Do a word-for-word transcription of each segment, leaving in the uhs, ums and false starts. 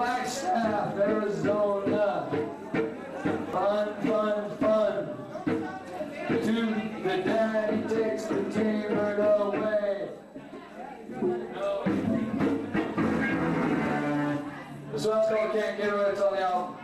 Flagstaff, Arizona. Fun, fun, fun. To the daddy takes the T-bird away. No. This one's called Can't Get Away, it's on the album.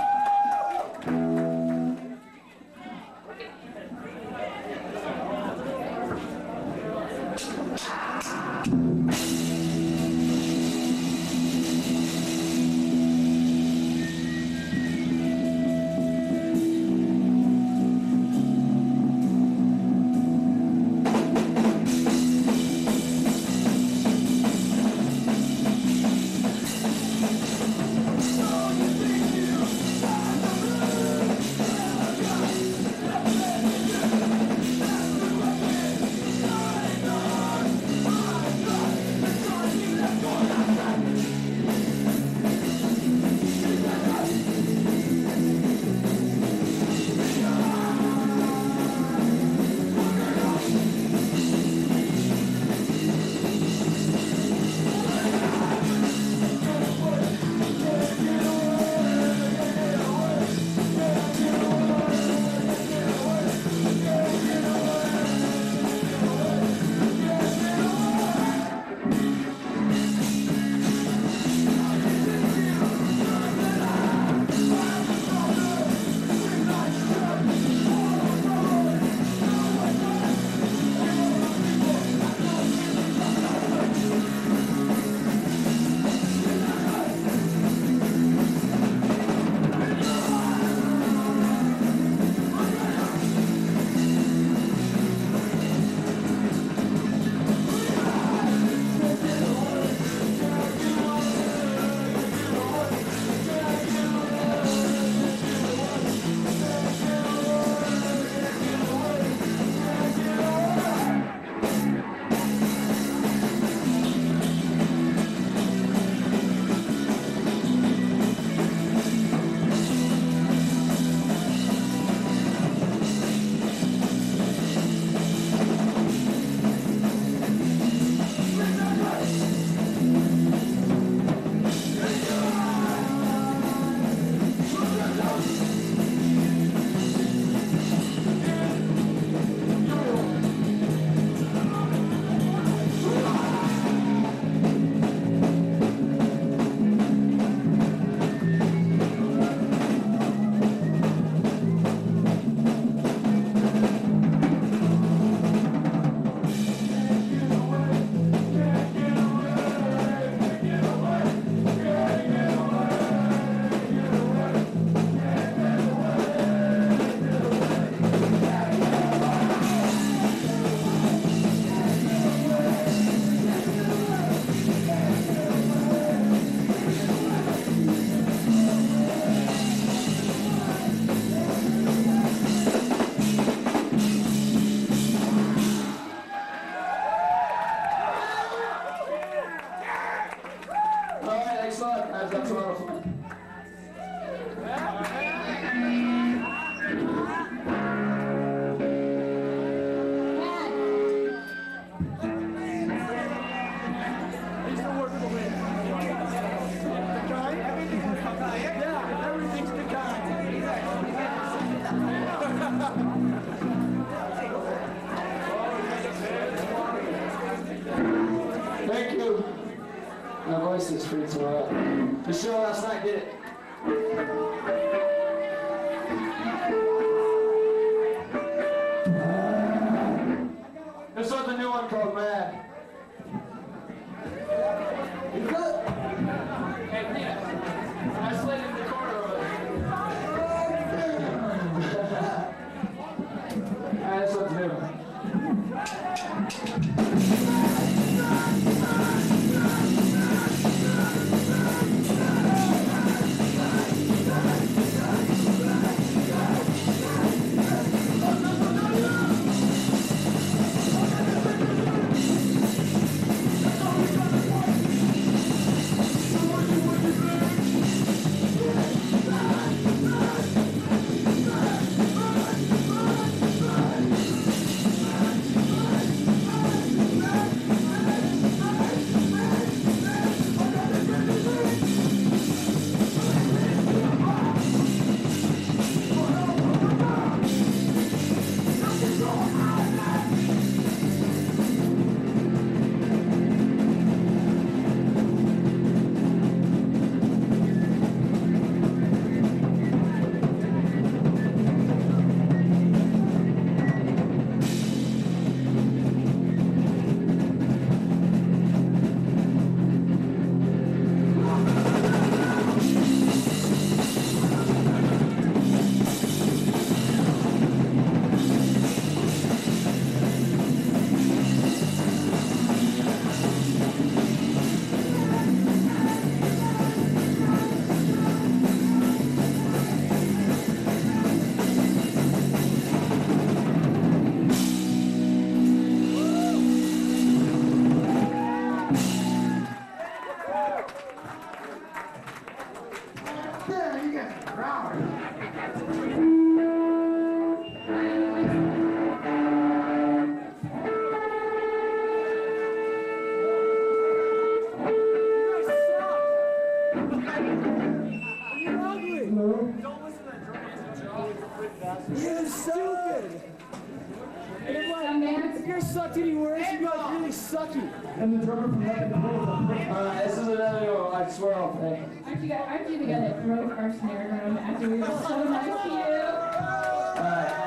Thank you. My voice is free to uh, the show last night did it. This one's a new one called Mad. You good? Hey, yeah. I slid in the corner over there. Alright, this one's new. Yeah, you guys are crowded. You're stupid! And if, like, if you're sucked any worse, you guys really sucky. And the drummer from Heaven Alright, this is another go. I swear I'll pay. Aren't you, guys, aren't you the guy that broke our snare drum after we were so nice to you? Alright.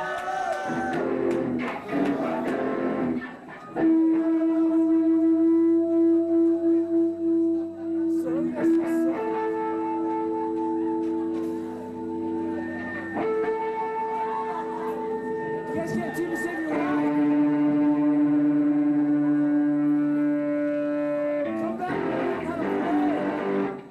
You guys can't do to save your life. Come back and learn how to play.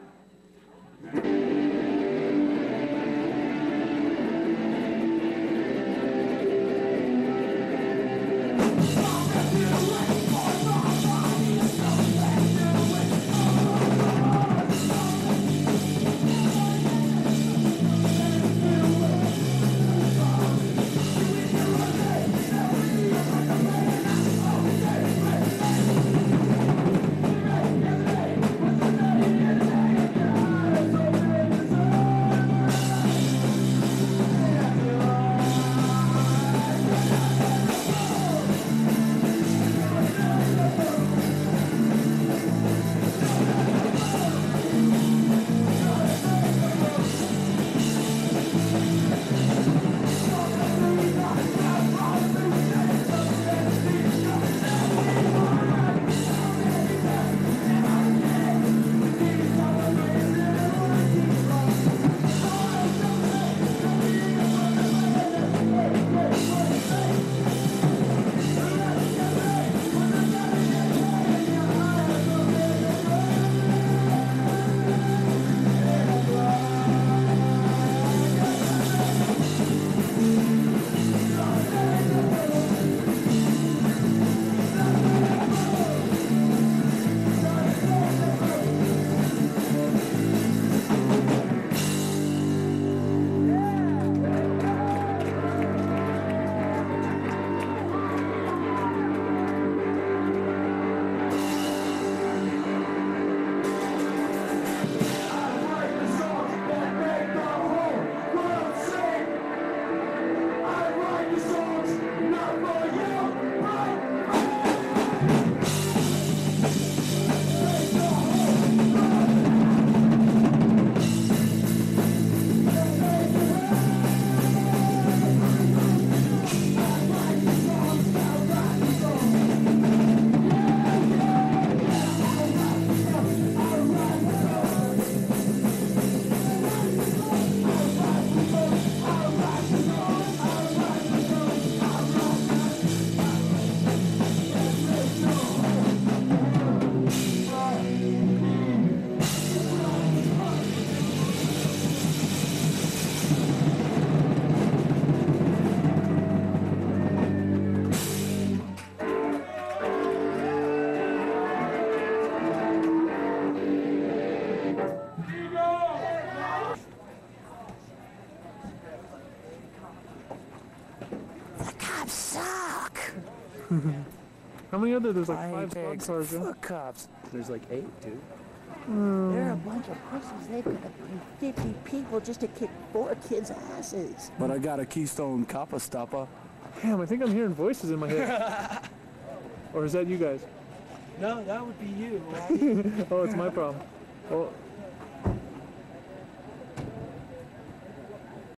How many other? There's like I five squad pigs, cars. Yeah? fuck cops. There's like eight, dude. They're a bunch of pussies. They've got to bring fifty people just to kick four kids' asses. But I got a Keystone Kappa Stopper. Damn, I think I'm hearing voices in my head. Or is that you guys? No, that would be you. Oh, it's my problem. Well,